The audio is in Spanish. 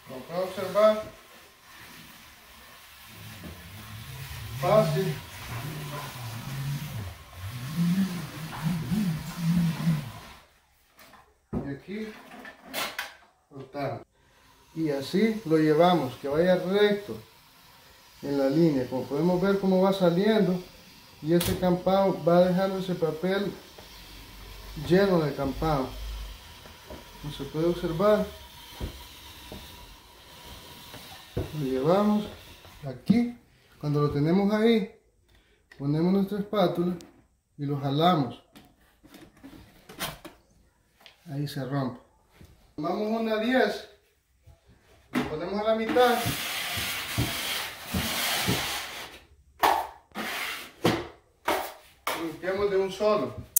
Como pueden observar, fácil. Y aquí cortamos. Y así lo llevamos, que vaya recto en la línea. Como podemos ver cómo va saliendo, y ese campado va dejando ese papel lleno de campado. Como se puede observar, lo llevamos aquí. Cuando lo tenemos ahí, ponemos nuestra espátula y lo jalamos. Ahí se rompe. Tomamos una 10, lo ponemos a la mitad. Limpiamos de un solo.